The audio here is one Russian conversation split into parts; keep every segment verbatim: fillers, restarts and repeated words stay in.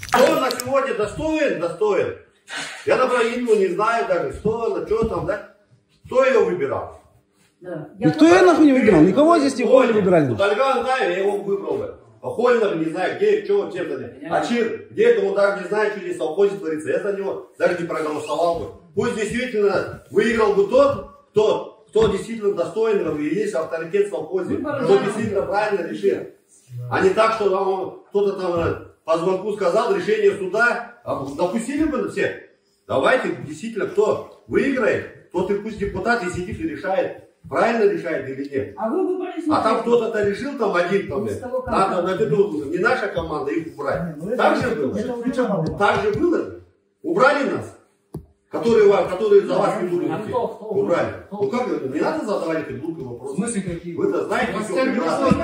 Кто на сегодня достоин? Достоин. Я, например, имя не знаю даже, что она, что там, да? Кто ее выбирал? Да. Никто ее нахуй не выбирал, никого здесь никого не выбирали. Вот Альган знаю, я его выбрал бы. А Холинов не знаю, где, что, чем-то. А Чир, где это, он даже не знает, что здесь в совхозе творится. Я за него даже не проголосовал бы. Пусть действительно выиграл бы тот, кто, кто действительно достоин и есть авторитет в совхозе. Кто действительно правильно решил. А не так, что кто-то там по звонку сказал, решение суда, а допустили бы всех. Давайте, действительно, кто выиграет, тот и пусть депутат и сидит и решает, правильно решает или нет. А вы выбрали. А там кто-то решил, там один, там, надо, надо, не наша команда, их убрать. Так же было? Так же было? Убрали нас? Которые, которые за вас не будут идти. Убрали. Ну как, не надо задавать эти глупые вопросы. В смысле какие? Вы-то знаете, все прекрасно.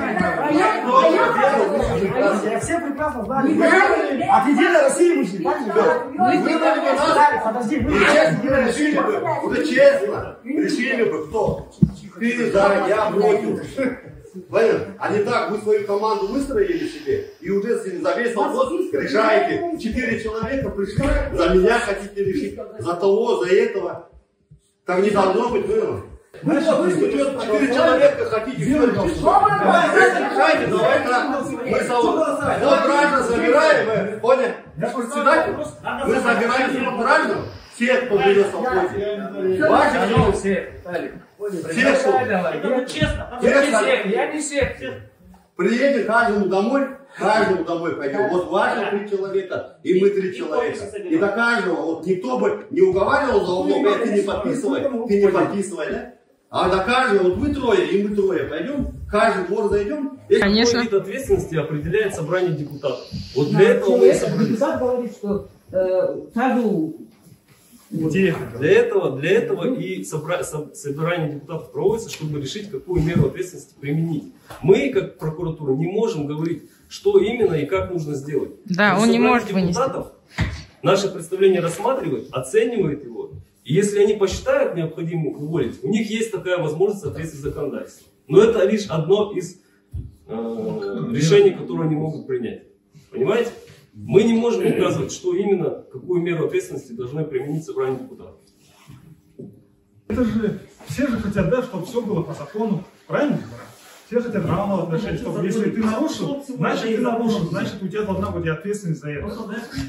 Я все прекрасно знаю. От Единой России вышли. Выбрали бы нас. Подожди, вы решили бы. Уже честно. Решили бы кто. Ты за, я против. Понятно? А не так, вы свою команду выстроили себе и уже за весь вопрос решаете. Четыре человека пришли, за меня хотите решить, за того, за этого. Так не должно быть, вы. Вы четыре человека хотите все решить. Решайте, давай так. Мы вот граждан забираем, понял? Председатель, мы забираем граждан, все, кто живет в совхозе. Ваши все. Все, кто? Честно, я не всех. Приедем каждому домой, каждому домой пойдем. Вот ваши три человека, и мы три человека. И до каждого, вот никто бы не уговаривал за углом, ты не подписывай, ты не подписывай, да? А до каждого, вот вы трое, и мы трое пойдем, каждый двор зайдем. Конечно. Вид ответственности определяет собрание депутатов. Вот для этого мы и собрались. Депутат говорит, что э, каждую... Для этого, для этого и собра... собрание депутатов проводится, чтобы решить, какую меру ответственности применить. Мы, как прокуратура, не можем говорить, что именно и как нужно сделать. Да, он не может вынести. Наше представление рассматривает, оценивает его. И если они посчитают необходимым уволить, у них есть такая возможность в соответствии с законодательством. Но это лишь одно из э, решений, которые они могут принять. Понимаете? Мы не можем указывать, что именно, какую меру ответственности должны применить собрание депутатов. Это же, все же хотят, да, чтобы все было по закону, правильно? Все хотят равного отношения, чтобы если ты нарушил, значит ты нарушил, значит у тебя должна быть ответственность за это.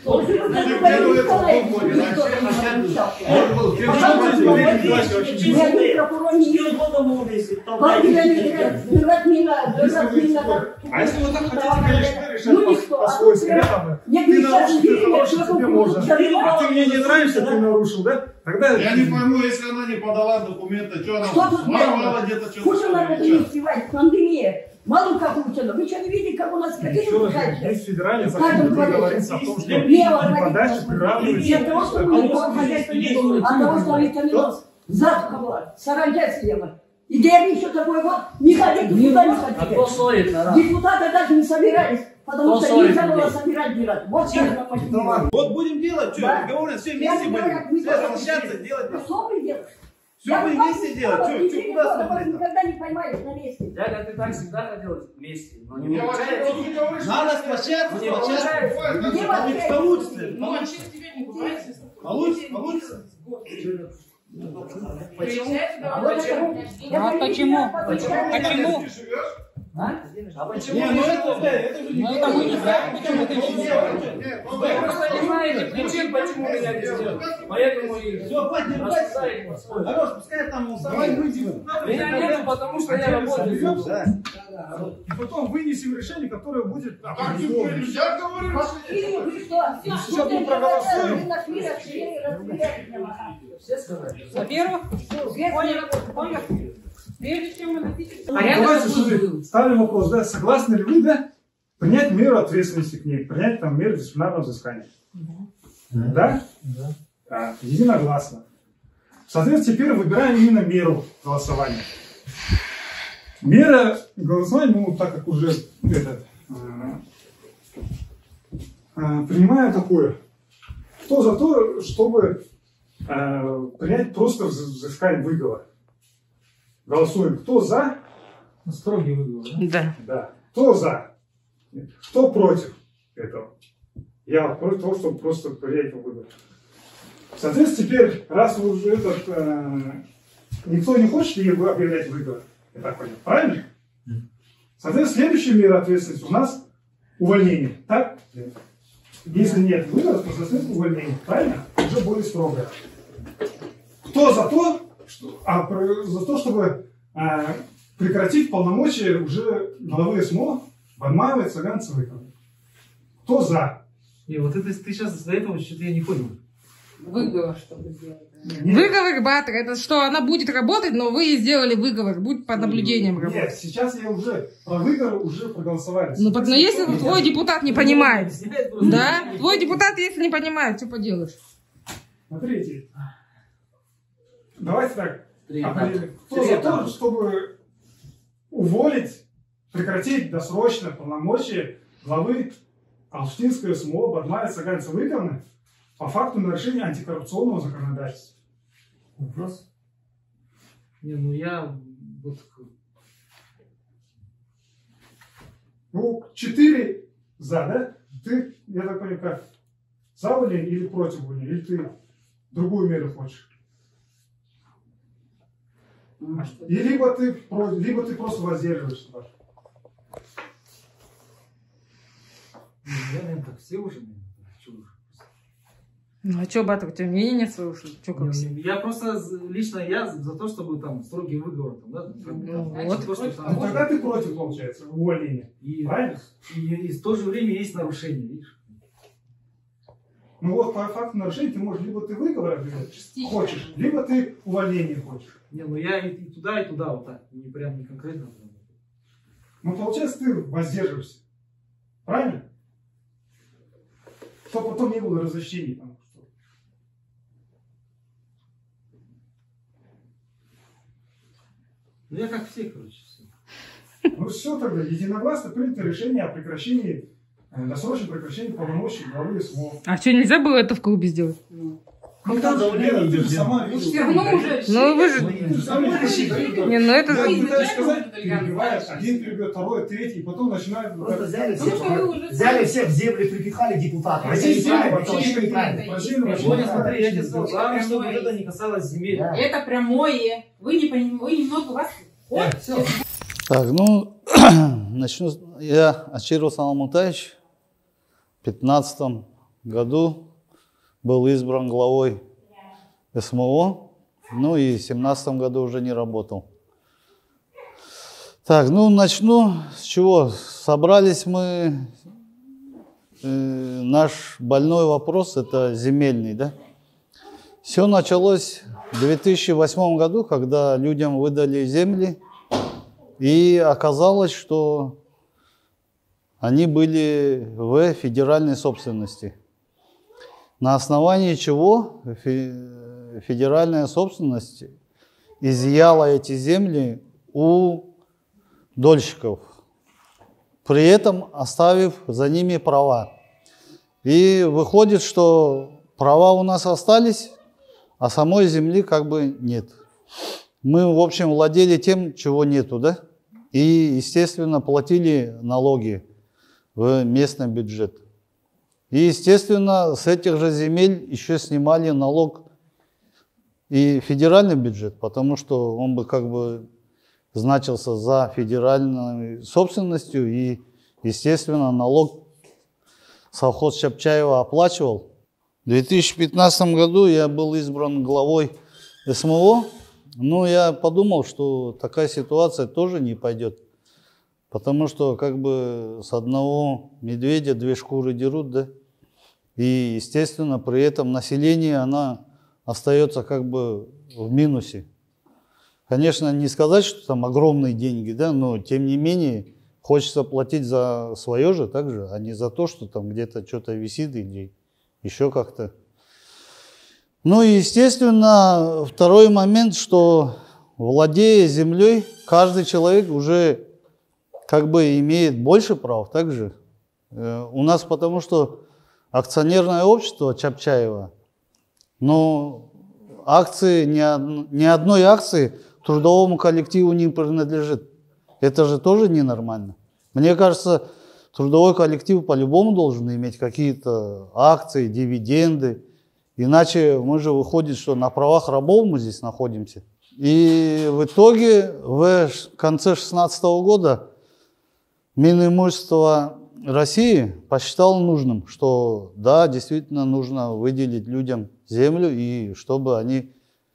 А если вы так хотите, конечно, решать по-свойски, да, ты нарушил, ты нарушил, тебе можно. А ты мне не нравишься, ты нарушил, да? Тогда... Я не пойму, если она не подала документы, что она воровала где-то, что-то. Пандемия. Мало как учено. Вы что, не видите, как у нас какие выпускают? Есть федеральный закон, где говорится о том, что подача приравнивается. От того, что у него хозяйство не было, от того, что витаминов затуха была, саранча съела. И деревни еще такое вот, не ходите, никуда не ходите. Депутаты даже не собирались, потому что нельзя было собирать бирать. Вот так нам. Вот будем делать, что, разговоры все вместе будем. Все соглашаться, делать. Что вы делаете? Все мы вместе делать. Что, что, куда смотреть? Никогда не поймаешь на месте. Дядя, ты так всегда хотел вместе. Но не получается. Надо сплощаться, сплощаться. Где вообще? Получится. Получится. Получится. Почему? А почему? Почему? А? А почему? Не, ну это, это же не Ну это вы не знаете, почему ты не делаете. Вы просто не знаете причин, почему меня не сделали. Поэтому и все, хватит, хватит. Хорош, пускай там он сам выйдет. меня нету, потому что я работаю. Да. И потом вынесем решение, которое будет... А как ты будешь? Я говорю, сейчас мы проголосуем. Во-первых, прежде чем мы Давайте сюда ставим вопрос, да, согласны ли вы, да, принять меру ответственности к ней, принять там меру дисциплинарного взыскания? Да? Да. Да. Единогласно. Соответственно, теперь выбираем именно меру голосования. Мера голосования, ну, так как уже этот, э, э, принимаем такое. Кто за то, чтобы э, принять просто взыскание выговор? Голосуем. Кто за? Строгий выговор. Да. Да. Кто за? Кто против этого? Я против того, чтобы просто проверять его выбор. Соответственно, теперь, раз вы уже этот, э, никто не хочет его объявлять выговор, я так понял, правильно? Соответственно, следующая мера ответственности у нас увольнение, так? Если нет выговора, то, соответственно, увольнение, правильно? Уже более строгое. Кто за то, что, а, про, за то, чтобы а, прекратить полномочия уже главы СМО Бадмаева и Цыганцевой? Кто за? Не, вот это ты сейчас до этого что-то я не понял. Выговор, чтобы сделать. Выговор, Батер, это что она будет работать, но вы сделали выговор, будет под наблюдением работать. Нет, сейчас я уже про выговор уже проголосовали. Ну, но если твой депутат не понимает, да, твой депутат, если не понимает, что поделаешь? Смотрите, давайте так, кто за то, чтобы уволить, прекратить досрочно полномочия главы Алчтинской СМО Бадмаева Цыганцевой по факту нарушения антикоррупционного законодательства? Вопрос? Не, ну я вот... Ну, четыре за, да? Ты, я так понимаю, как? За увольнение или против увольнения? Или ты другую меру хочешь? Ну, И либо ты, либо ты просто воздерживаешься. Я, наверное, так все уже, наверное, что уже. Ну, а что, Батер, у тебя мнения нет своего? Что, как все? Я просто, лично я за то, чтобы там строгий выговор, там, да? Ну, вот. То, что, там, ну, тогда ты против, получается, увольнения. И, правильно? И, и, и в то же время есть нарушение, видишь? Ну вот по факту нарушения ты можешь, либо ты выговор хочешь, либо ты увольнение хочешь. Не, ну я и, и туда, и туда вот так, не прям не конкретно. Ну получается ты воздерживаешься. Правильно? Чтобы потом не было разощений. Там, что. Ну я как все, короче, все. Ну все тогда, единогласно принято решение о прекращении, досрочном прекращении полномочий главы СМО. А что, нельзя было это в клубе сделать? Ну там давление идет, сама видишь. Все равно уже... Ну вы же... Не, ну это... Я пытаюсь сказать, перебивают, один перебьет, второй, третий, и потом начинают... Просто взяли всех, взяли всех в землю, припихали депутатов. Это неправильно, вообще неправильно. Смотри, я тебе сказал, главное, чтобы это не касалось земель. Это прямое. Вы не понимаете, вы немного вас... Вот, все. Так, ну, начну. Я Ачиров Саламутаевич в пятнадцатом году был избран главой СМО, ну и в семнадцатом году уже не работал. Так, ну начну с чего? Собрались мы, э, наш больной вопрос, это земельный, да? Все началось в две тысячи восьмом году, когда людям выдали земли, и оказалось, что они были в федеральной собственности. На основании чего федеральная собственность изъяла эти земли у дольщиков, при этом оставив за ними права. И выходит, что права у нас остались, а самой земли как бы нет. Мы, в общем, владели тем, чего нету, да? И, естественно, платили налоги в местный бюджет. И, естественно, с этих же земель еще снимали налог и федеральный бюджет, потому что он бы как бы значился за федеральной собственностью, и, естественно, налог совхоз Чапчаева оплачивал. В две тысячи пятнадцатом году я был избран главой СМО, но я подумал, что такая ситуация тоже не пойдет, потому что как бы с одного медведя две шкуры дерут, да, и, естественно, при этом население, оно остается как бы в минусе. Конечно, не сказать, что там огромные деньги, да, но тем не менее хочется платить за свое же также, а не за то, что там где-то что-то висит или еще как-то. Ну и, естественно, второй момент, что владея землей, каждый человек уже как бы имеет больше прав также. У нас потому что акционерное общество Чапчаева, но акции, ни, ни одной акции трудовому коллективу не принадлежит. Это же тоже ненормально. Мне кажется, трудовой коллектив по-любому должен иметь какие-то акции, дивиденды. Иначе мы же выходит, что на правах рабов мы здесь находимся. И в итоге в конце две тысячи шестнадцатого года Минимущество России посчитало нужным, что да, действительно нужно выделить людям землю, и чтобы они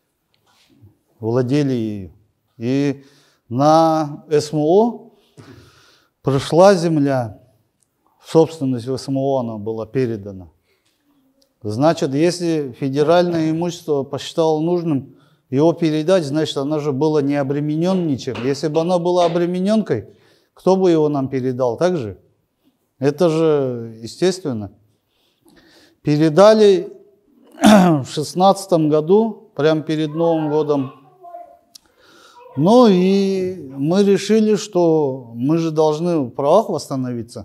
владели ею. И на СМО пришла земля, в собственность в СМО она была передана. Значит, если федеральное имущество посчитало нужным его передать, значит, оно же было не обременен ничем. Если бы оно было обремененкой, кто бы его нам передал? Так же? Это же естественно. Передали в шестнадцатом году, прямо перед Новым годом. Ну и мы решили, что мы же должны в правах восстановиться.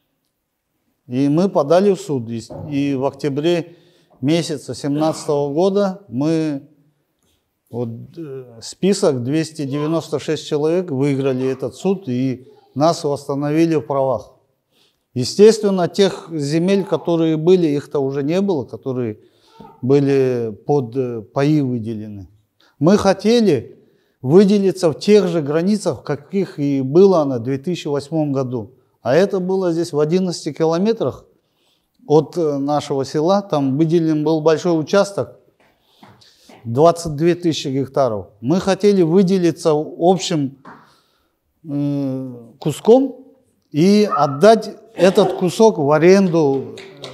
И мы подали в суд. И в октябре месяца две тысячи семнадцатого года мы, вот, список двести девяносто шесть человек выиграли этот суд и нас восстановили в правах. Естественно, тех земель, которые были, их-то уже не было, которые были под паи выделены. Мы хотели выделиться в тех же границах, каких и было на две тысячи восьмом году. А это было здесь в одиннадцати километрах от нашего села. Там выделен был большой участок, двадцать две тысячи гектаров. Мы хотели выделиться общим э, куском и отдать этот кусок в аренду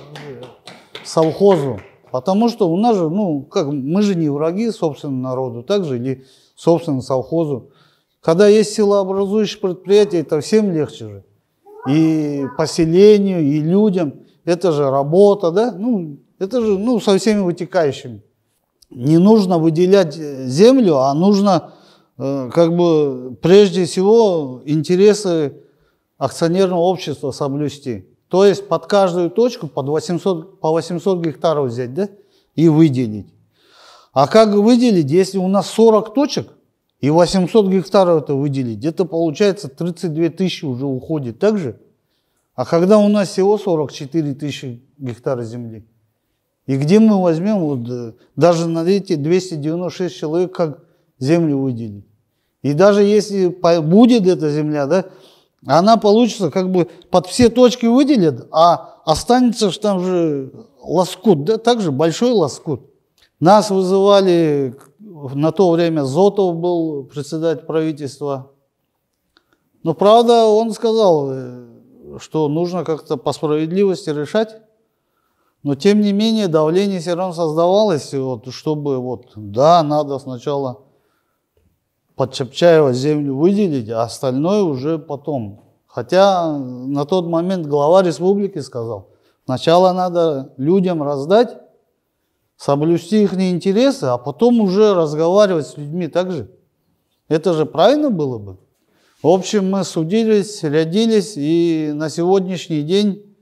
совхозу. Потому что у нас же, ну, как, мы же не враги собственному народу, так же, или собственному совхозу. Когда есть силообразующие предприятия, это всем легче же. И поселению, и людям. Это же работа, да? Ну, это же, ну, со всеми вытекающими. Не нужно выделять землю, а нужно, э, как бы, прежде всего, интересы акционерного общества соблюсти. То есть под каждую точку под восемьсот, по восемьсот гектаров взять, да? И выделить. А как выделить, если у нас сорок точек, и восемьсот гектаров это выделить, где-то получается тридцать две тысячи уже уходит, так же? А когда у нас всего сорок четыре тысячи гектаров земли, и где мы возьмем, вот, даже на эти двести девяносто шесть человек, как землю выделить? И даже если будет эта земля, да, она получится, как бы под все точки выделят, а останется же там же лоскут, да, также большой лоскут. Нас вызывали, на то время Зотов был председатель правительства. Но правда он сказал, что нужно как-то по справедливости решать. Но тем не менее давление все равно создавалось, вот, чтобы вот, да, надо сначала под Чапчаева землю выделить, а остальное уже потом. Хотя на тот момент глава республики сказал, сначала надо людям раздать, соблюсти их интересы, а потом уже разговаривать с людьми так же. Это же правильно было бы. В общем, мы судились, рядились, и на сегодняшний день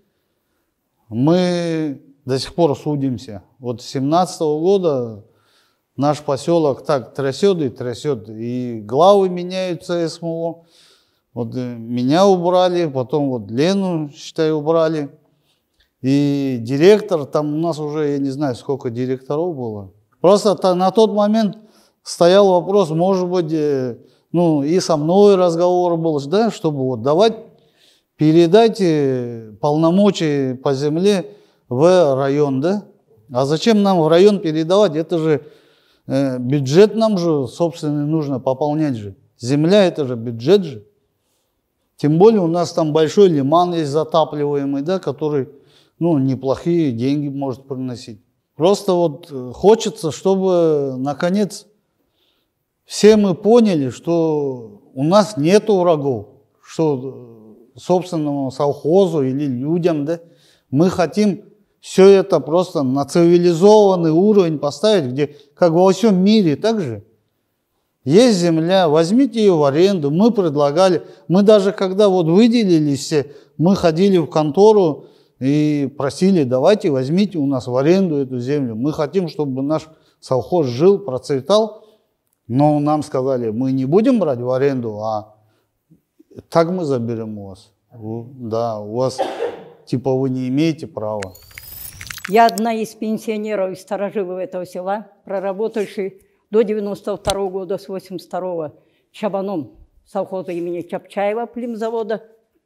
мы до сих пор судимся. Вот с семнадцатого года наш поселок так трясет и трясет, и главы меняются СМО. Вот меня убрали, потом вот Лену, считай, убрали. И директор, там у нас уже, я не знаю, сколько директоров было. Просто на тот момент стоял вопрос, может быть, ну и со мной разговор был, да, чтобы вот давать, передать полномочия по земле в район, да. А зачем нам в район передавать? Это же э, бюджет нам же, собственно, нужно пополнять же. Земля это же бюджет же. Тем более у нас там большой лиман есть затапливаемый, да, который, ну, неплохие деньги может приносить. Просто вот хочется, чтобы, наконец, все мы поняли, что у нас нету врагов, что собственному совхозу или людям, да, мы хотим все это просто на цивилизованный уровень поставить, где, как во всем мире, так же. Есть земля, возьмите ее в аренду. Мы предлагали, мы даже когда вот выделились все, мы ходили в контору и просили, давайте возьмите у нас в аренду эту землю. Мы хотим, чтобы наш совхоз жил, процветал. Но нам сказали, мы не будем брать в аренду, а так мы заберем у вас. Да, у вас, типа, вы не имеете права. Я одна из пенсионеров, из старожилов этого села, проработавший до девяносто второго года, с восемьдесят второго чабаном совхоза имени Чапчаева, племзавода.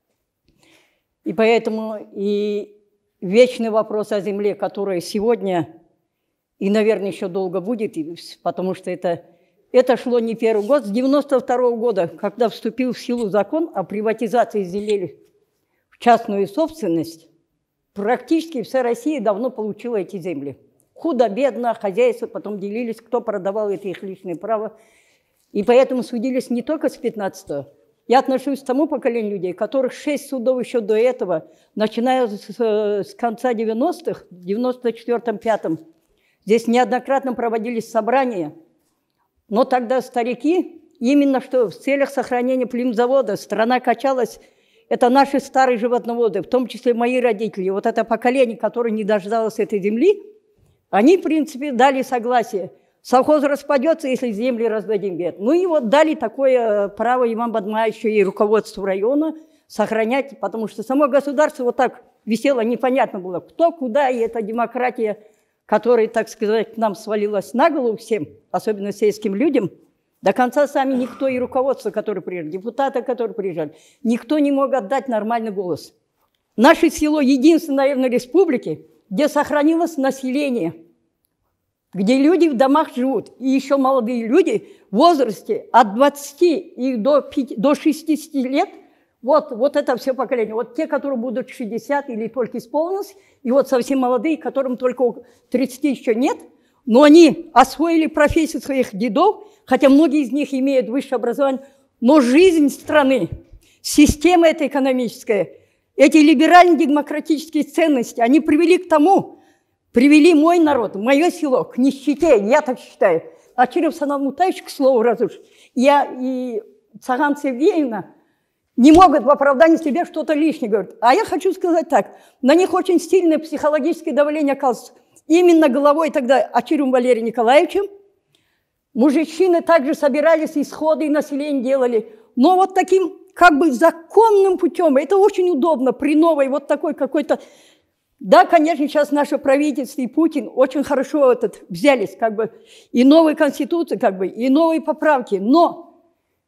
И поэтому и вечный вопрос о земле, который сегодня и, наверное, еще долго будет, потому что это, это шло не первый год, с девяносто второго года, когда вступил в силу закон о приватизации земель в частную собственность, практически вся Россия давно получила эти земли. Худо-бедно, хозяйство, потом делились, кто продавал, это их личное право. И поэтому судились не только с пятнадцатого. Я отношусь к тому поколению людей, которых шесть судов еще до этого, начиная с, с конца девяностых, в девяносто четвёртом — пятом, здесь неоднократно проводились собрания. Но тогда старики, именно что в целях сохранения племзавода, страна качалась. Это наши старые животноводы, в том числе мои родители. Вот это поколение, которое не дождалось этой земли, они, в принципе, дали согласие. Совхоз распадется, если земли раздадим, говорят. Ну и вот дали такое право имам Бадмай еще и руководству района сохранять, потому что само государство вот так висело, непонятно было, кто, куда, и эта демократия, которая, так сказать, к нам свалилась на голову всем, особенно сельским людям, до конца сами никто, и руководство, которое приезжали, депутаты, которые приезжали, никто не мог отдать нормальный голос. Наше село единственное, наверное, в республике, где сохранилось население, где люди в домах живут, и еще молодые люди в возрасте от двадцати и до, до шестидесяти лет, вот, вот это все поколение. Вот те, которые будут шестьдесят или только исполнилось, и вот совсем молодые, которым только тридцати еще нет, но они освоили профессию своих дедов, хотя многие из них имеют высшее образование, но жизнь страны, система эта экономическая, эти либерально-демократические ценности, они привели к тому, привели мой народ, мое село к нищете, я так считаю. А Черев Санал Мутаевич, к слову, раз уж, я и Цаган Сергеевна не могут в оправдании себе что-то лишнее говорить. А я хочу сказать так, на них очень сильное психологическое давление оказывается. Именно головой тогда Ачирем Валерием Николаевичем. Мужчины также собирались, исходы и население делали. Но вот таким как бы законным путем, это очень удобно при новой вот такой какой-то... Да, конечно, сейчас наше правительство и Путин очень хорошо этот, взялись, как бы, и новые конституции, как бы, и новые поправки. Но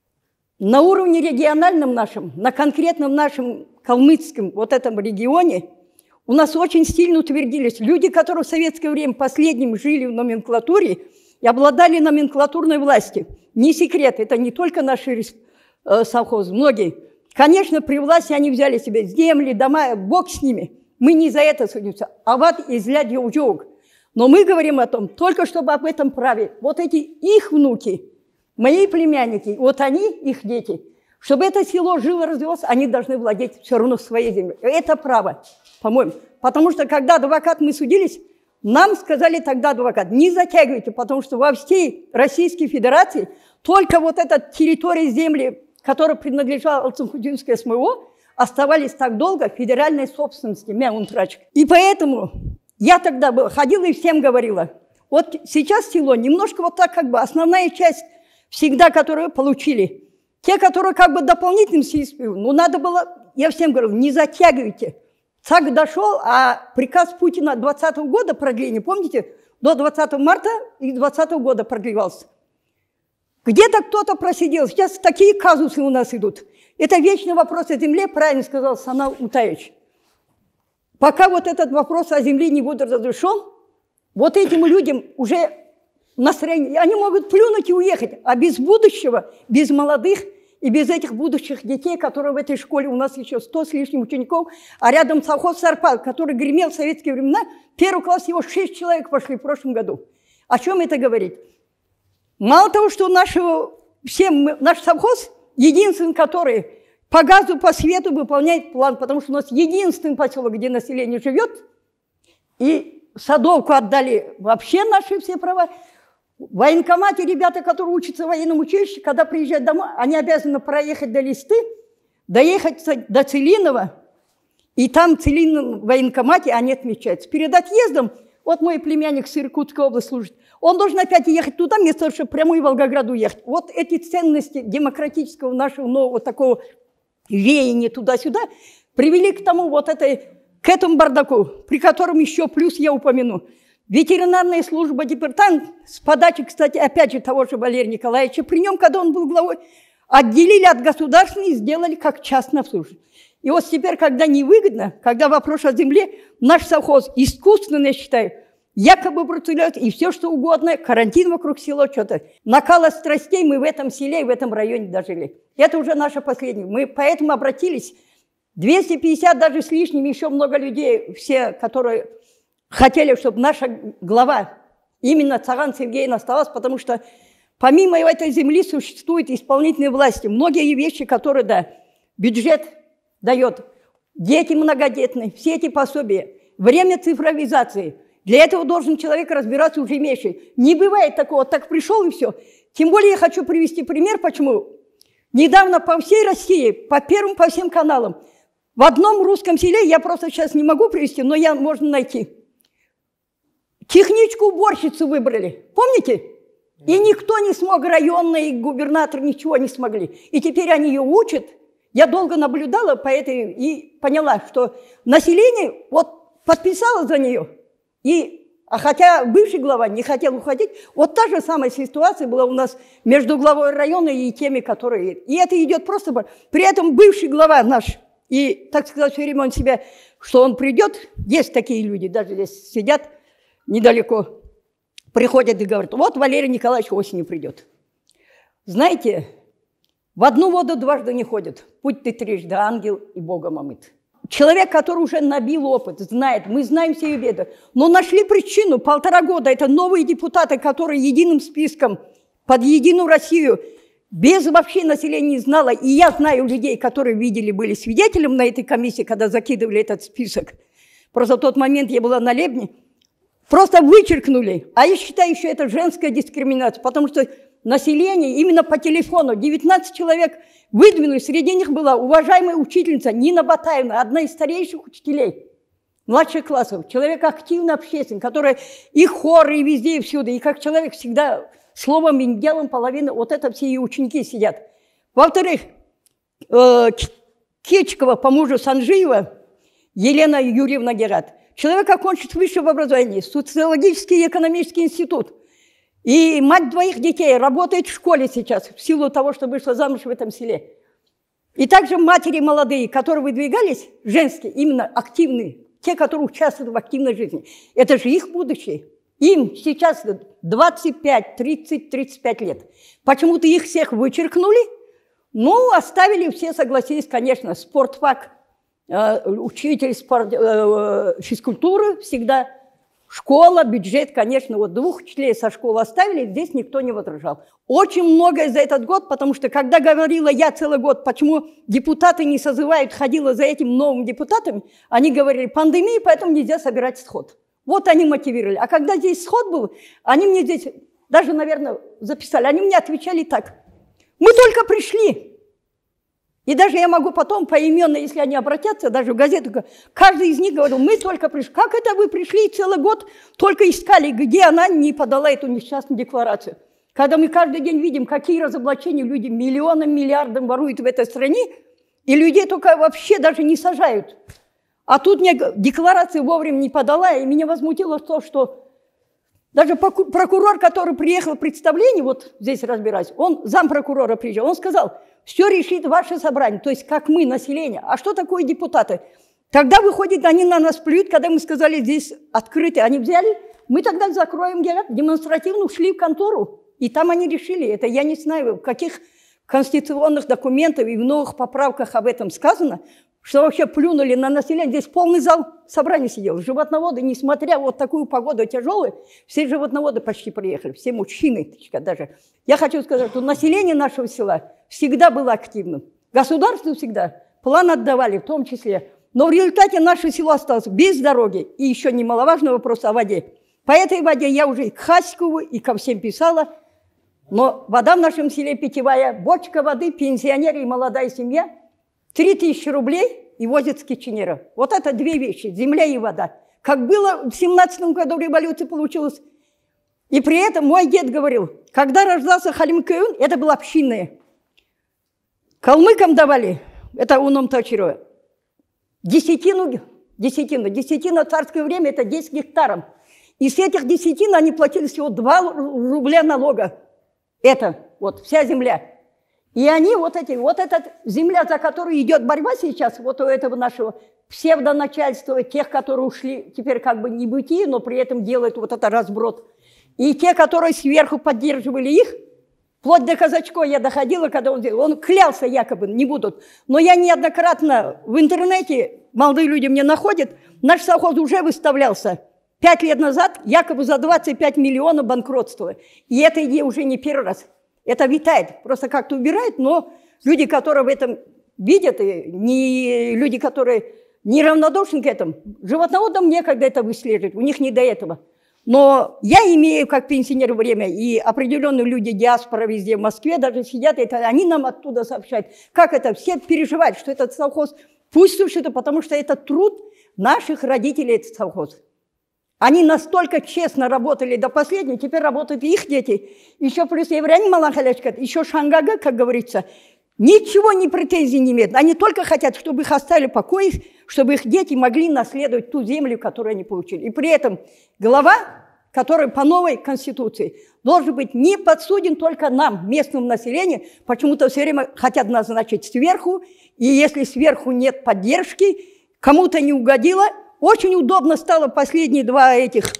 на уровне региональном нашем, на конкретном нашем калмыцком вот этом регионе у нас очень сильно утвердились люди, которые в советское время последним жили в номенклатуре и обладали номенклатурной властью. Не секрет, это не только наши э, совхозы, многие. Конечно, при власти они взяли себе земли, дома, бог с ними. Мы не за это судимся, а вот изля дьюг. Но мы говорим о том, только чтобы об этом праве. Вот эти их внуки, мои племянники, вот они, их дети, чтобы это село жило, развивалось, они должны владеть все равно своей землей. Это право, по-моему. Потому что когда адвокат мы судились, нам сказали тогда адвокат, не затягивайте, потому что во всей Российской Федерации только вот эта территория земли, которая принадлежала Алцинхудинской СМО, оставались так долго в федеральной собственности, Мяунтрач. И поэтому я тогда была, ходила и всем говорила, вот сейчас село немножко вот так как бы основная часть всегда, которую получили, те, которые как бы дополнительным средством, ну надо было, я всем говорила, не затягивайте. ЦАК дошел, а приказ Путина двадцатого года продления, помните, до двадцатого марта и двадцатого года продлевался. Где-то кто-то просидел, сейчас такие казусы у нас идут. Это вечный вопрос о земле, правильно сказал Санал Мутаевич. Пока вот этот вопрос о земле не будет разрешен, вот этим людям уже настроение, они могут плюнуть и уехать, а без будущего, без молодых и без этих будущих детей, которые в этой школе, у нас еще сто с лишним учеников, а рядом совхоз Сарпал, который гремел в советские времена, первый класс его шесть человек пошли в прошлом году. О чем это говорит? Мало того, что нашего, всем, наш совхоз единственный, который по газу, по свету выполняет план, потому что у нас единственный поселок, где население живет, и Садовку отдали вообще наши все права. В военкомате ребята, которые учатся в военном училище, когда приезжают домой, они обязаны проехать до Листы, доехать до Целинова, и там в Целиновом военкомате они отмечаются. Перед отъездом, вот мой племянник с Иркутской области служит, он должен опять ехать туда, вместо того, чтобы прямо в Волгограду ехать. Вот эти ценности демократического нашего нового такого веяние туда-сюда, привели к тому вот этой, к этому бардаку, при котором еще плюс я упомяну. Ветеринарная служба, департамент, с подачи, кстати, опять же того же Валерия Николаевича, при нем, когда он был главой, отделили от государственной и сделали как частное обслуживание. И вот теперь, когда невыгодно, когда вопрос о земле, наш совхоз искусственно, я считаю, якобы бруталирует и все что угодно, карантин вокруг села, что-то. Накала страстей мы в этом селе и в этом районе дожили. Это уже наше последнее. Мы поэтому обратились, двести пятьдесят даже с лишним, еще много людей, все, которые хотели, чтобы наша глава, именно Цаган Сергеевна, оставалась, потому что помимо этой земли существуют исполнительные власти. Многие вещи, которые, да, бюджет дает, дети многодетные, все эти пособия, время цифровизации. Для этого должен человек разбираться уже имеющий. Не бывает такого, так пришел и все. Тем более я хочу привести пример, почему. Недавно по всей России, по первым, по всем каналам, в одном русском селе, я просто сейчас не могу привести, но я можно найти. Техничку-уборщицу выбрали, помните? И никто не смог, районный губернатор, ничего не смогли. И теперь они ее учат. Я долго наблюдала по этой и поняла, что население вот подписало за нее. И, а хотя бывший глава не хотел уходить, вот та же самая ситуация была у нас между главой района и теми, которые... И это идет просто... При этом бывший глава наш, и, так сказать, все время он себя, что он придет, есть такие люди, даже здесь сидят недалеко, приходят и говорят, вот Валерий Николаевич осенью придет. Знаете, в одну воду дважды не ходят. Путь ты трижды ангел и Богом омыт. Человек, который уже набил опыт, знает, мы знаем все ее беды, но нашли причину, полтора года, это новые депутаты, которые единым списком под Единую Россию, без вообще населения не знало, и я знаю людей, которые видели, были свидетелем на этой комиссии, когда закидывали этот список. Просто в тот момент я была на Лебне, просто вычеркнули. А я считаю, еще это женская дискриминация, потому что население именно по телефону, девятнадцать человек выдвинули, среди них была уважаемая учительница Нина Батаевна, одна из старейших учителей младших классов, человек активно общественный, который и хоры, и везде, и всюду, и как человек всегда словом и делом половина, вот это все ее ученики сидят. Во-вторых, э, Кечкова по мужу Санжиева Елена Юрьевна Герат. Человек окончит высшее образование, социологический и экономический институт. И мать двоих детей работает в школе сейчас, в силу того, что вышла замуж в этом селе. И также матери молодые, которые выдвигались, женские, именно активные, те, которые участвуют в активной жизни. Это же их будущее. Им сейчас двадцать пять, тридцать, тридцать пять лет. Почему-то их всех вычеркнули, ну, оставили, все согласились, конечно, спортфак, э, учитель спорт, э, физкультуры всегда. Школа, бюджет, конечно, вот двух учителей со школы оставили, здесь никто не возражал. Очень многое за этот год, потому что когда говорила я целый год, почему депутаты не созывают, ходила за этим новым депутатами, они говорили, пандемия, поэтому нельзя собирать сход. Вот они мотивировали. А когда здесь сход был, они мне здесь, даже, наверное, записали, они мне отвечали так, мы только пришли. И даже я могу потом поименно, если они обратятся, даже в газету, каждый из них говорил, мы только пришли. Как это вы пришли и целый год только искали, где она не подала эту несчастную декларацию? Когда мы каждый день видим, какие разоблачения люди миллионам, миллиардам воруют в этой стране, и людей только вообще даже не сажают. А тут мне декларацию вовремя не подала, и меня возмутило то, что даже прокурор, который приехал в представление, вот здесь разбираюсь, он, зампрокурора приезжал, он сказал, все решит ваше собрание, то есть как мы, население. А что такое депутаты? Тогда, выходит, они на нас плюют, когда мы сказали, здесь открыто. Они взяли, мы тогда закроем, демонстративно ушли в контору. И там они решили, это я не знаю, в каких конституционных документах и в новых поправках об этом сказано, что вообще плюнули на население. Здесь полный зал собрания сидел. Животноводы, несмотря вот такую погоду тяжелую, все животноводы почти приехали, все мужчины даже. Я хочу сказать, что население нашего села всегда было активным. Государству всегда план отдавали, в том числе. Но в результате наше село осталось без дороги. И еще немаловажный вопрос о воде. По этой воде я уже и к Хаськову, и ко всем писала. Но вода в нашем селе питьевая, бочка воды, пенсионеры и молодая семья, три тысячи рублей и возят с Киченера. Вот это две вещи, земля и вода. Как было в семнадцатом году революция получилась. И при этом мой дед говорил, когда рождался Халим Каюн, это было общинное. Калмыкам давали это уном точируя. Десятину, десятину, десятина в царское время это десять гектаров. И с этих десятин они платили всего два рубля налога. Это вот вся земля. И они вот эти, вот эта земля, за которую идет борьба сейчас, вот у этого нашего псевдоначальства, тех, которые ушли теперь как бы не бытие, но при этом делают вот этот разброд. И те, которые сверху поддерживали их, вплоть до Казачко я доходила, когда он делал, он клялся якобы, не будут. Но я неоднократно в интернете, молодые люди мне находят, наш совхоз уже выставлялся пять лет назад якобы за двадцать пять миллионов банкротства. И это идея уже не первый раз. Это витает, просто как-то убирают, но люди, которые в этом видят, и не, люди, которые неравнодушны к этому, животноводам некогда это выслеживать, у них не до этого. Но я имею как пенсионер время, и определенные люди, диаспора везде в Москве даже сидят, это, они нам оттуда сообщают, как это, все переживают, что этот совхоз пусть существует, потому что это труд наших родителей, этот совхоз. Они настолько честно работали до последнего, теперь работают их дети. Еще плюс евреи малахалячка, еще шангага, как говорится, ничего, ни претензий не имеют. Они только хотят, чтобы их оставили в покое, чтобы их дети могли наследовать ту землю, которую они получили. И при этом глава, который по новой конституции должен быть не подсуден только нам, местному населению, почему-то все время хотят назначить сверху, и если сверху нет поддержки, кому-то не угодило. Очень удобно стало последние два этих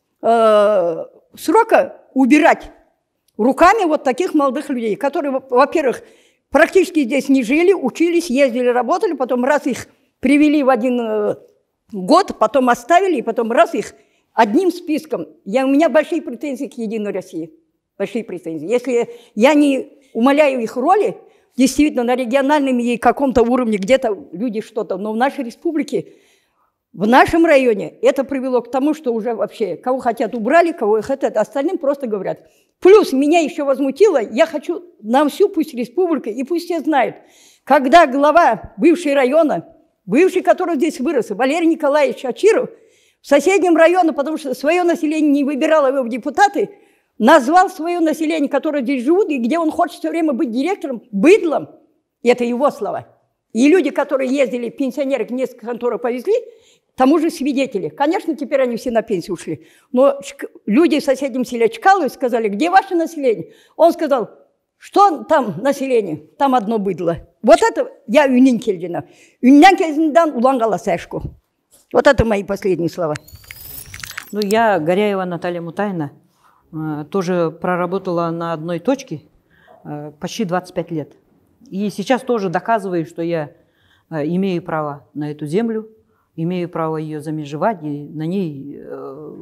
э, срока убирать руками вот таких молодых людей, которые, во-первых, практически здесь не жили, учились, ездили, работали, потом раз их привели в один э, год, потом оставили, и потом раз их одним списком. Я, у меня большие претензии к Единой России, большие претензии. Если я не умаляю их роли, действительно, на региональном и каком-то уровне где-то люди что-то, но в нашей республике, в нашем районе это привело к тому, что уже вообще кого хотят убрали, кого их хотят, остальным просто говорят. Плюс меня еще возмутило, я хочу на всю пусть республику, и пусть все знают, когда глава бывшего района, бывший, который здесь вырос, Валерий Николаевич Ачиров, в соседнем районе, потому что свое население не выбирало его в депутаты, назвал свое население, которое здесь живут, и где он хочет все время быть директором, быдлом. И это его слова. И люди, которые ездили, пенсионеры, несколько конторов повезли, тому же свидетели. Конечно, теперь они все на пенсию ушли. Но люди в соседнем селе Чкалове сказали, где ваше население? Он сказал, что там население? Там одно быдло. Вот это я Юнин Кельдина. Юнин Кельдиндан улангала Сэшку. Вот это мои последние слова. Ну, я, Горяева Наталья Мутайна, тоже проработала на одной точке почти двадцать пять лет. И сейчас тоже доказываю, что я имею право на эту землю, имею право ее замежевать и на ней э,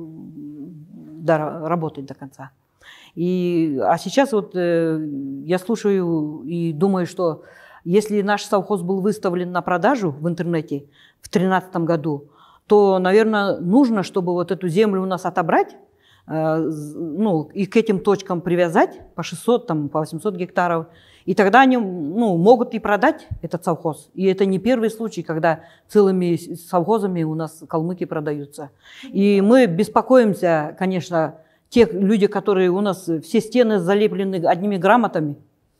да, работать до конца. И, а сейчас вот э, я слушаю и думаю, что если наш совхоз был выставлен на продажу в интернете в две тысячи тринадцатом году, то, наверное, нужно, чтобы вот эту землю у нас отобрать, э, ну, и к этим точкам привязать по шестьсот, там, по восемьсот гектаров. И тогда они, ну, могут и продать этот совхоз. И это не первый случай, когда целыми совхозами у нас калмыки продаются. И мы беспокоимся, конечно, тех людей, которые у нас все стены залеплены одними грамотами.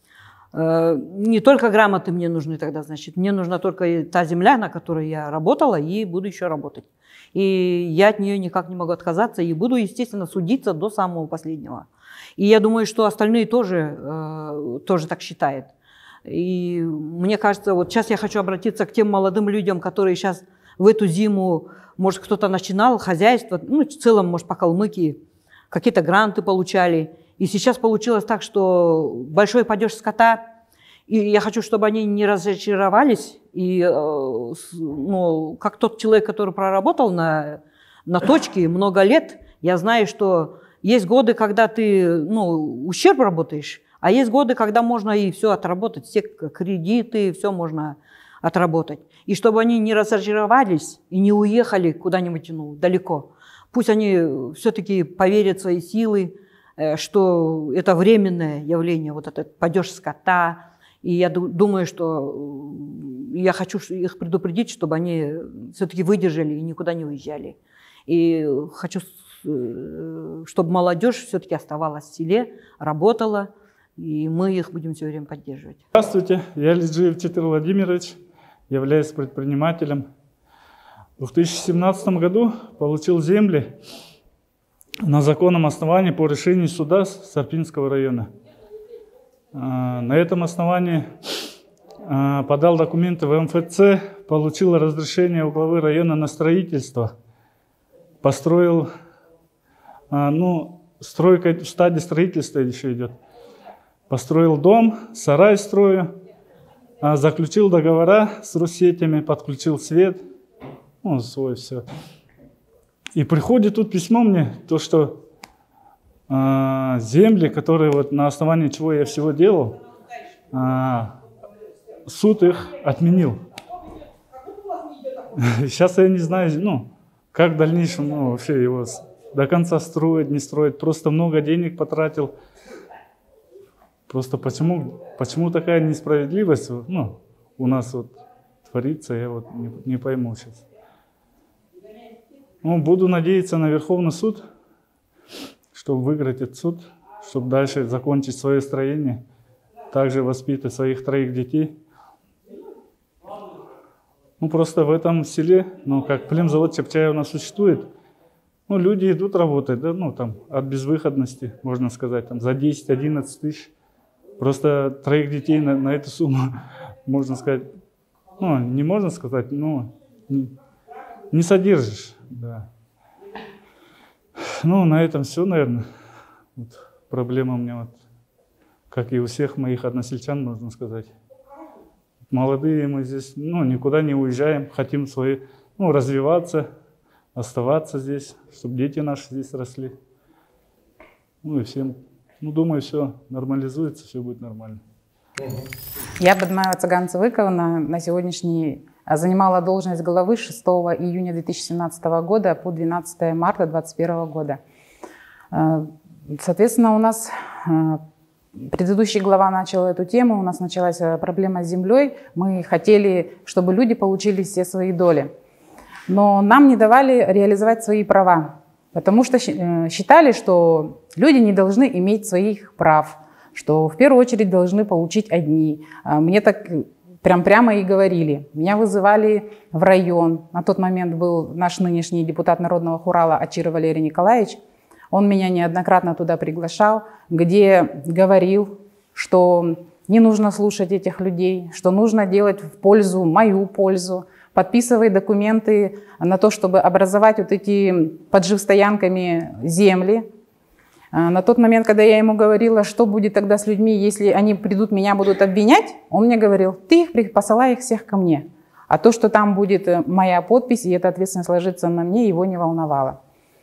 Не только грамоты мне нужны тогда, значит, мне нужна только та земля, на которой я работала и буду еще работать. И я от нее никак не могу отказаться и буду, естественно, судиться до самого последнего. И я думаю, что остальные тоже, э, тоже так считают. И мне кажется, вот сейчас я хочу обратиться к тем молодым людям, которые сейчас в эту зиму, может, кто-то начинал хозяйство, ну, в целом, может, по Калмыкии, какие-то гранты получали. И сейчас получилось так, что большой падеж скота, и я хочу, чтобы они не разочаровались. И, э, ну, как тот человек, который проработал на, на точке много лет, я знаю, что есть годы, когда ты, ну, ущерб работаешь, а есть годы, когда можно и все отработать, все кредиты, все можно отработать. И чтобы они не разочаровались и не уехали куда-нибудь, ну, далеко. Пусть они все-таки поверят в свои силы, что это временное явление, вот этот падеж скота. И я думаю, что я хочу их предупредить, чтобы они все-таки выдержали и никуда не уезжали. И хочу, чтобы молодежь все-таки оставалась в селе, работала, и мы их будем все время поддерживать. Здравствуйте, я Лиджиев Титр Владимирович, являюсь предпринимателем. В две тысячи семнадцатом году получил земли на законном основании по решению суда Сарпинского района. На этом основании подал документы в эм эф цэ, получил разрешение у главы района на строительство. Построил, ну, стройка в стадии строительства еще идет. Построил дом, сарай строю, заключил договора с Россетями, подключил свет, ну, свой все. И приходит тут письмо мне, то, что э, земли, которые вот на основании чего я всего делал, э, суд их отменил. Сейчас я не знаю, ну, как в дальнейшем, ну, вообще его до конца строить, не строить. Просто много денег потратил. Просто почему, почему такая несправедливость, ну, у нас вот творится, я вот не, не пойму сейчас. Ну, буду надеяться на Верховный суд, чтобы выиграть этот суд, чтобы дальше закончить свое строение, также воспитать своих троих детей. Ну, просто в этом селе, ну, как племзавод Чапчая у нас существует, ну, люди идут работать, да, ну, там, от безвыходности, можно сказать, там, за десять-одиннадцать тысяч. Просто троих детей на, на эту сумму, можно сказать, ну, не можно сказать, ну, не, не содержишь. Да. Ну, на этом все, наверное. Вот проблема у меня, вот, как и у всех моих односельчан, можно сказать. Молодые мы здесь, ну, никуда не уезжаем, хотим свои, ну, развиваться, оставаться здесь, чтобы дети наши здесь росли. Ну и всем, ну, думаю, все нормализуется, все будет нормально. Я, Бадмаева Цыган Цывыковна, на сегодняшний занимала должность главы шестого июня две тысячи семнадцатого года по двенадцатое марта две тысячи двадцать первого года. Соответственно, у нас предыдущий глава начал эту тему, у нас началась проблема с землей. Мы хотели, чтобы люди получили все свои доли. Но нам не давали реализовать свои права, потому что считали, что люди не должны иметь своих прав, что в первую очередь должны получить одни. Мне так прям прямо и говорили. Меня вызывали в район. На тот момент был наш нынешний депутат Народного Хурала Ачир Валерий Николаевич. Он меня неоднократно туда приглашал, где говорил, что не нужно слушать этих людей, что нужно делать в пользу, мою пользу, подписывать документы на то, чтобы образовать вот эти под живстоянками земли. На тот момент, когда я ему говорила, что будет тогда с людьми, если они придут, меня будут обвинять, он мне говорил: ты их посылай их всех ко мне. А то, что там будет моя подпись, и эта ответственность ложится на мне, его не волновало.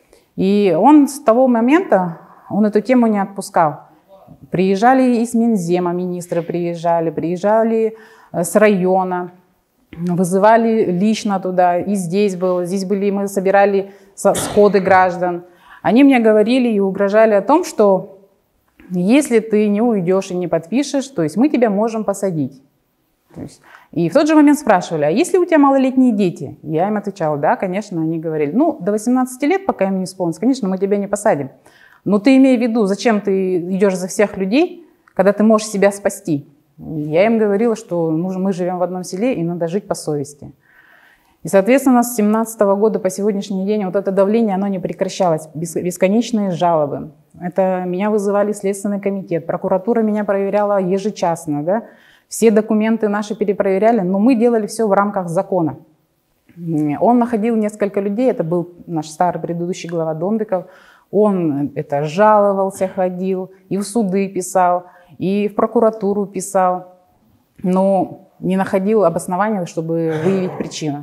И он с того момента, он эту тему не отпускал. Приезжали из Минзема, министры приезжали, приезжали с района, вызывали лично туда, и здесь было, здесь были, мы собирали сходы граждан. Они мне говорили и угрожали о том, что если ты не уйдешь и не подпишешь, то есть мы тебя можем посадить. То есть, и в тот же момент спрашивали: а если у тебя малолетние дети? Я им отвечала: да, конечно. Они говорили: ну, до восемнадцати лет, пока им не исполнится, конечно, мы тебя не посадим. Но ты имей в виду, зачем ты идешь за всех людей, когда ты можешь себя спасти? Я им говорила, что мы живем в одном селе и надо жить по совести. И, соответственно, с две тысячи семнадцатого года по сегодняшний день вот это давление, оно не прекращалось. Бесконечные жалобы. Это меня вызывали в Следственный комитет. Прокуратура меня проверяла ежечасно. Да? Все документы наши перепроверяли, но мы делали все в рамках закона. Он находил несколько людей, это был наш старый предыдущий глава Дондыков. Он это жаловался, ходил, и в суды писал, и в прокуратуру писал, но не находил обоснования, чтобы выявить причину.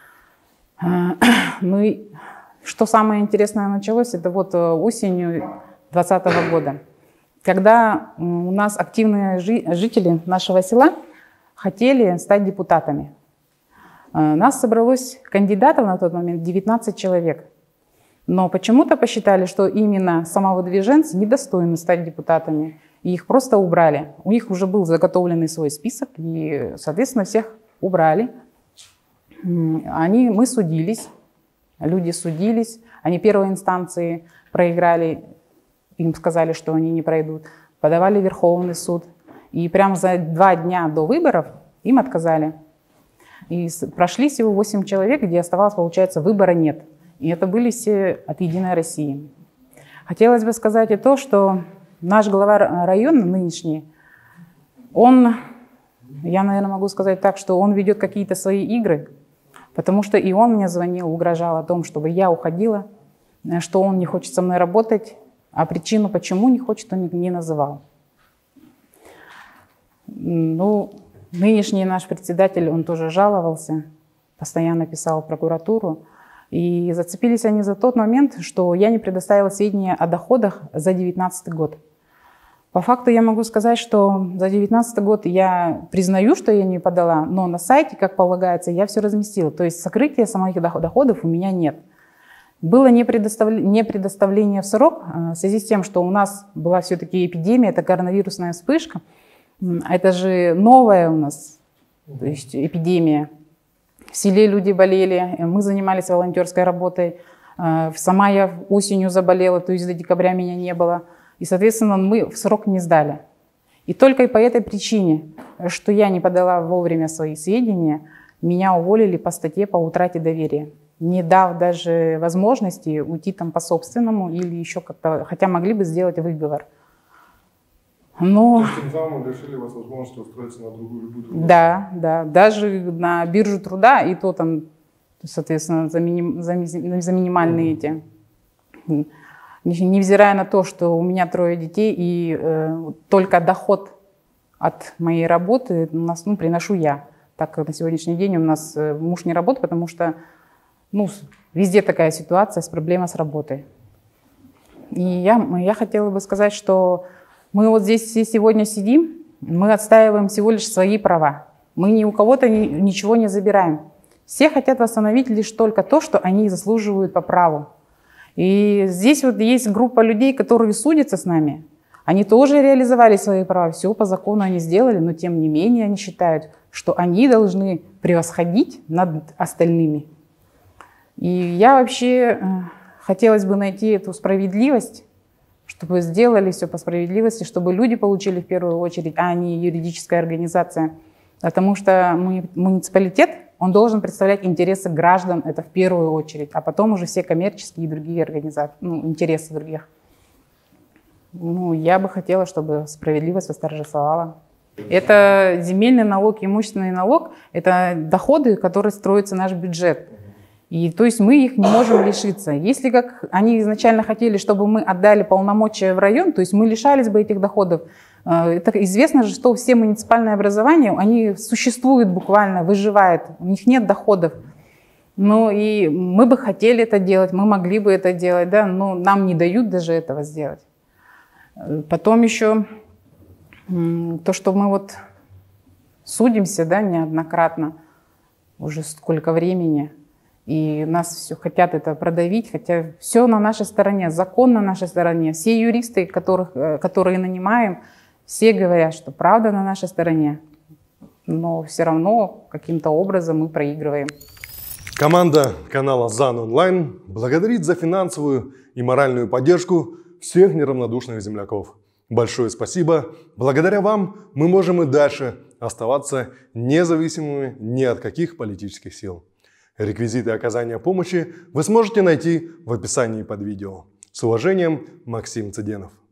Ну и что самое интересное началось, это вот осенью двадцатого года, когда у нас активные жители нашего села хотели стать депутатами. Нас собралось кандидатов на тот момент девятнадцать человек, но почему-то посчитали, что именно самовыдвиженцы недостойны стать депутатами, и их просто убрали. У них уже был заготовленный свой список, и, соответственно, всех убрали. Они, мы судились, люди судились, они первой инстанции проиграли, им сказали, что они не пройдут. подавали в Верховный суд. И прямо за два дня до выборов им отказали. И прошли всего восемь человек, где оставалось, получается, выбора нет. И это были все от «Единой России». Хотелось бы сказать и то, что наш глава района нынешний, он, я, наверное, могу сказать так, что он ведет какие-то свои игры, потому что и он мне звонил, угрожал о том, чтобы я уходила, что он не хочет со мной работать, а причину, почему не хочет, он не называл. Ну, нынешний наш председатель, он тоже жаловался, постоянно писал в прокуратуру. И зацепились они за тот момент, что я не предоставила сведения о доходах за две тысячи девятнадцатый год. По факту я могу сказать, что за две тысячи девятнадцатый год я признаю, что я не подала, но на сайте, как полагается, я все разместила. То есть сокрытия самих доходов у меня нет. Было не предоставление, не предоставление в срок в связи с тем, что у нас была все-таки эпидемия, это коронавирусная вспышка. Это же новая у нас, то есть эпидемия. В селе люди болели, мы занимались волонтерской работой. Сама я осенью заболела, то есть до декабря меня не было. И, соответственно, мы в срок не сдали. И только по этой причине, что я не подала вовремя свои сведения, меня уволили по статье по утрате доверия, не дав даже возможности уйти там по собственному или еще как-то, хотя могли бы сделать выговор. Но... То есть тем самым лишили вас возможности устроиться на другую любую работу? Да, да, даже на биржу труда, и то там, соответственно, за, миним, за, за минимальные эти. Невзирая на то, что у меня трое детей, и э, только доход от моей работы у нас, ну, приношу я. Так как на сегодняшний день у нас э, муж не работает, потому что ну, везде такая ситуация с проблемой с работой. И я, я хотела бы сказать, что мы вот здесь все сегодня сидим, мы отстаиваем всего лишь свои права. Мы ни у кого-то ни, ничего не забираем. Все хотят восстановить лишь только то, что они заслуживают по праву. И здесь вот есть группа людей, которые судятся с нами. Они тоже реализовали свои права, все по закону они сделали, но тем не менее они считают, что они должны превосходить над остальными. И я вообще хотелось бы найти эту справедливость, чтобы сделали все по справедливости, чтобы люди получили в первую очередь, а не юридическая организация. Потому что муниципалитет, он должен представлять интересы граждан, это в первую очередь, а потом уже все коммерческие и другие организации, ну, интересы других. Ну, я бы хотела, чтобы справедливость восторжествовала. Это земельный налог, имущественный налог, это доходы, которые строится наш бюджет. И то есть мы их не можем лишиться. Если как они изначально хотели, чтобы мы отдали полномочия в район, то есть мы лишались бы этих доходов. Это известно же, что все муниципальные образования, они существуют буквально, выживают, у них нет доходов. Ну и мы бы хотели это делать, мы могли бы это делать, да, но нам не дают даже этого сделать. Потом еще то, что мы вот судимся, да, неоднократно, уже сколько времени. И нас все хотят это продавить, хотя все на нашей стороне, закон на нашей стороне. Все юристы, которых, которые нанимаем, все говорят, что правда на нашей стороне. Но все равно каким-то образом мы проигрываем. Команда канала ЗАН Онлайн благодарит за финансовую и моральную поддержку всех неравнодушных земляков. Большое спасибо. Благодаря вам мы можем и дальше оставаться независимыми ни от каких политических сил. Реквизиты оказания помощи вы сможете найти в описании под видео. С уважением, Максим Цыденов.